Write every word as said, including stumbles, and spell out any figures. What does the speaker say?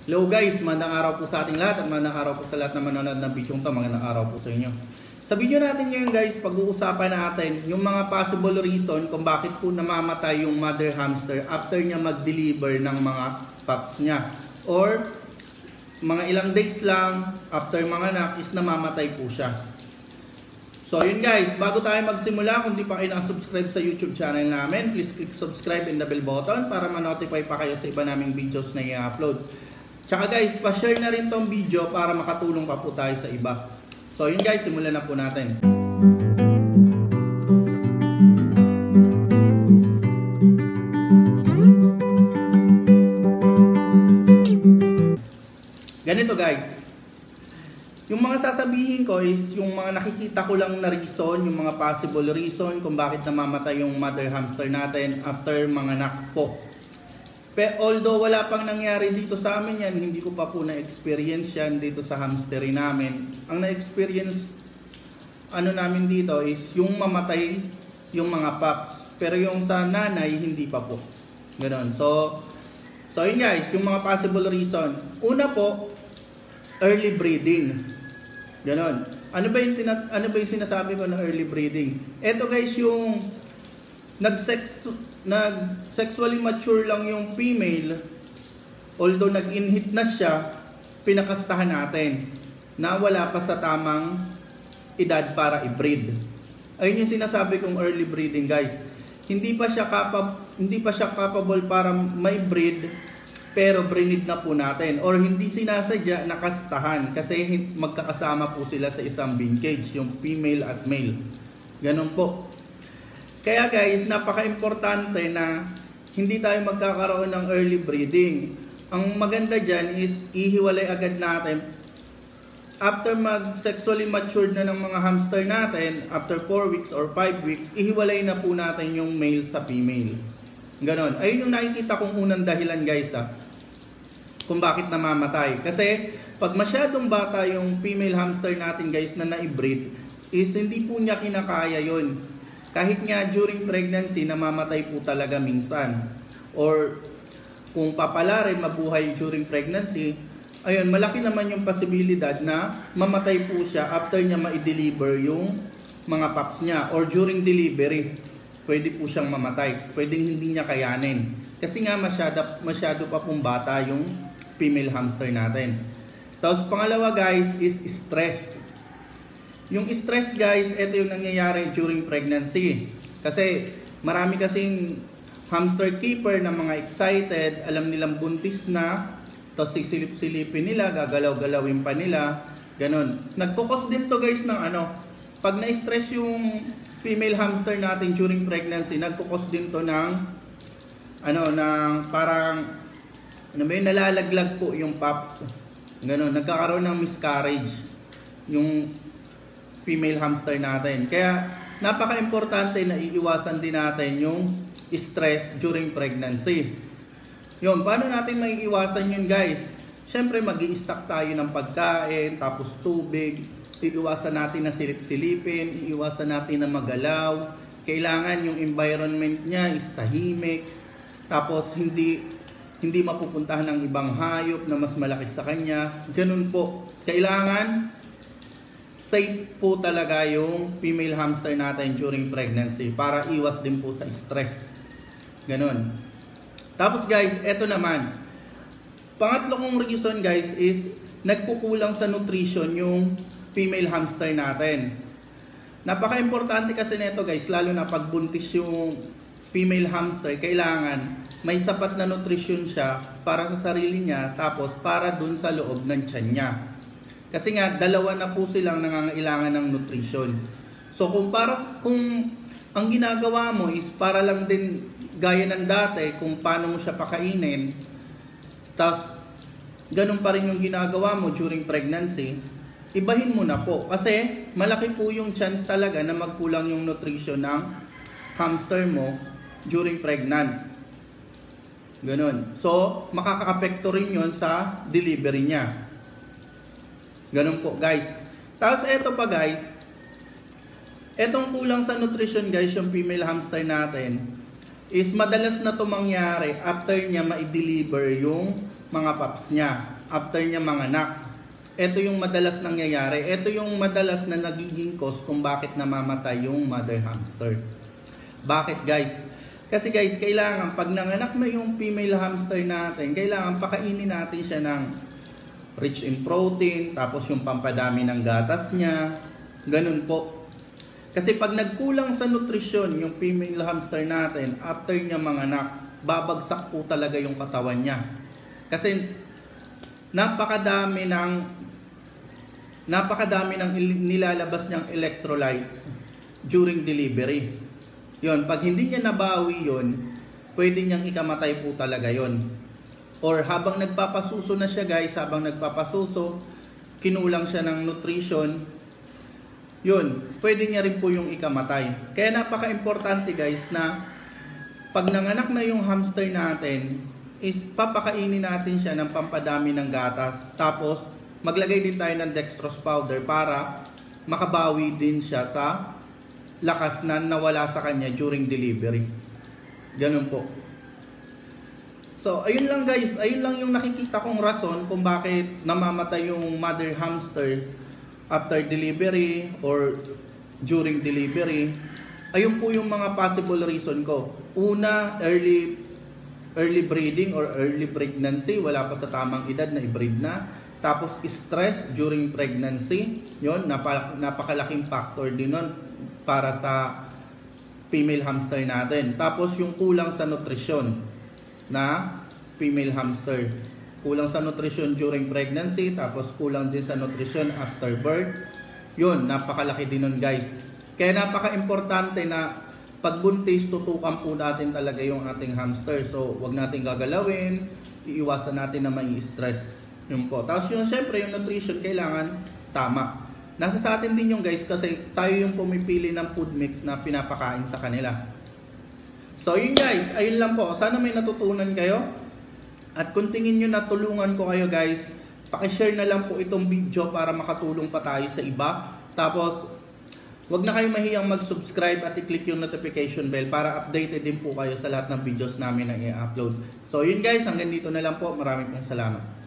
Hello guys, magandang araw po sa ating lahat at magandang araw po sa lahat na manonood ng video ito. Magandang araw po sa inyo. Sa video natin ngayon guys, pag-uusapan natin yung mga possible reason kung bakit po namamatay yung mother hamster after niya mag-deliver ng mga pups niya. Or mga ilang days lang after mga anak is namamatay po siya. So yun guys, bago tayo magsimula, kung di pa kayo nakasubscribe sa YouTube channel namin, please click subscribe and the bell button para ma-notify pa kayo sa iba naming videos na i-upload. Tsaka guys, pa-share na rin tong video para makatulong pa po tayo sa iba. So yun guys, simulan na po natin. Ganito guys, yung mga sasabihin ko is yung mga nakikita ko lang na reason, yung mga possible reason kung bakit namamatay yung mother hamster natin after manganak po. Pero although wala pang nangyari dito sa amin yan, hindi ko pa po na-experience yan dito sa hamstery namin. Ang na-experience ano namin dito is yung mamatay yung mga pups. Pero yung sa nanay, hindi pa po. Ganon. So, so yun guys, yung mga possible reason. Una po, early breeding. Ganon. Ano ba yung, tinat ano ba yung sinasabi ko na early breeding? Ito guys, yung nag-sex nag-sexually mature lang yung female, although nag-inhit na siya, pinakastahan natin na wala pa sa tamang edad para i-breed. Ayun yung sinasabi kong early breeding guys. Hindi pa siya capable, hindi pa siya capable para may breed, pero brinid na po natin, or hindi sinasadya nakastahan kasi magkakasama po sila sa isang bin cage, yung female at male. Ganun po. Kaya guys, napaka-importante na hindi tayo magkakaroon ng early breeding. Ang maganda dyan is ihiwalay agad natin. After mag-sexually matured na ng mga hamster natin, after four weeks or five weeks, ihiwalay na po natin yung male sa female. Ganon. Ayun yung nakikita kong unang dahilan guys ha, kung bakit namamatay. Kasi pag masyadong bata yung female hamster natin guys na na-breed, is hindi po niya kinakaya yun. Kahit nga during pregnancy, namamatay po talaga minsan. Or kung papala rin mabuhay during pregnancy, ayun, malaki naman yung posibilidad na mamatay po siya after niya ma-deliver yung mga pups niya. Or during delivery, pwede po siyang mamatay. Pwedeng hindi niya kayanin. Kasi nga masyado, masyado pa pong bata yung female hamster natin. Tapos pangalawa guys is stress. Yung stress guys, ito yung nangyayari during pregnancy. Kasi marami kasing hamster keeper na mga excited, alam nilang buntis na, tapos sisilip-silipin nila, gagalaw-galawin pa nila, ganun. Nagkukos din to guys ng ano, pag na-stress yung female hamster natin during pregnancy, nagkukos din to ng, ano, ng parang, ano ba yun, nalalaglag po yung pups. Ganun, nagkakaroon ng miscarriage yung female hamster natin. Kaya napaka-importante na iiwasan din natin yung stress during pregnancy. Yun, paano natin maiiwasan yun guys? Siyempre mag-i-stock tayo ng pagkain, tapos tubig, iiwasan natin na silip-silipin, iiwasan natin na magalaw. Kailangan yung environment niya is tahimik, tapos hindi hindi mapupuntahan ng ibang hayop na mas malaki sa kanya. Ganun po. Kailangan safe po talaga yung female hamster natin during pregnancy para iwas din po sa stress. Ganon. Tapos guys, eto naman. Pangatlo kong reason guys is nagkukulang sa nutrition yung female hamster natin. Napaka-importante kasi nito guys, lalo na pag buntis yung female hamster, kailangan may sapat na nutrition siya para sa sarili niya, tapos para dun sa loob ng tiyan niya. Kasi nga, dalawa na po silang nangangailangan ng nutrition. So, kung, para, kung ang ginagawa mo is para lang din gaya ng dati, kung paano mo siya pakainin, tapos ganun pa rin yung ginagawa mo during pregnancy, ibahin mo na po. Kasi malaki po yung chance talaga na magkulang yung nutrition ng hamster mo during pregnant. Ganun. So, makaka-apekto rin yun sa delivery niya. Ganun po guys. Tapos eto pa guys, etong kulang sa nutrition guys, yung female hamster natin, is madalas na to mangyari after niya ma-deliver yung mga pups niya, after niya manganak. Ito yung madalas nangyayari. Ito yung madalas na nagiging cause kung bakit namamatay yung mother hamster. Bakit guys? Kasi guys, kailangan pag nanganak na yung female hamster natin, kailangan pakainin natin siya ng rich in protein, tapos yung pampadami ng gatas niya. Ganun po. Kasi pag nagkulang sa nutrisyon yung female hamster natin, after niya manganak, babagsak po talaga yung katawan niya. Kasi napakadami ng napakadami ng nilalabas niyang electrolytes during delivery. Yon, pag hindi niya nabawi yon, pwede niyang ikamatay po talaga yon. Or habang nagpapasuso na siya guys, habang nagpapasuso, kinulang siya ng nutrition, yun, pwede niya rin po yung ikamatay. Kaya napaka-importante guys na pag nanganak na yung hamster natin, is papakainin natin siya ng pampadami ng gatas. Tapos, maglagay din tayo ng dextrose powder para makabawi din siya sa lakas na nawala sa kanya during delivery. Ganun po. So, ayun lang guys. Ayun lang yung nakikita kong rason kung bakit namamatay yung mother hamster after delivery or during delivery. Ayun po yung mga possible reason ko. Una, early early breeding or early pregnancy. Wala pa sa tamang edad na i-breed na. Tapos stress during pregnancy, yun, napaka, napakalaking factor din nun para sa female hamster natin. Tapos yung kulang sa nutrisyon na female hamster. Kulang sa nutrisyon during pregnancy, tapos kulang din sa nutrisyon after birth. Yun, napakalaki din nun guys. Kaya napaka-importante na pagbuntis, tutukan po natin talaga yung ating hamster. So, wag natin gagalawin, iiwasan natin na may stress. Yun po. Tapos yun, syempre, yung nutrition kailangan tama. Nasa sa atin din yung guys kasi tayo yung pumipili ng food mix na pinapakain sa kanila. So yun guys, ayun lang po. Sana may natutunan kayo. At kung tingin nyo na tulungan ko kayo guys, pakishare na lang po itong video para makatulong pa tayo sa iba. Tapos, wag na kayo mahiyang mag-subscribe at i-click yung notification bell para updated din po kayo sa lahat ng videos namin na i-upload. So yun guys, hanggang dito na lang po. Maraming pong salamat.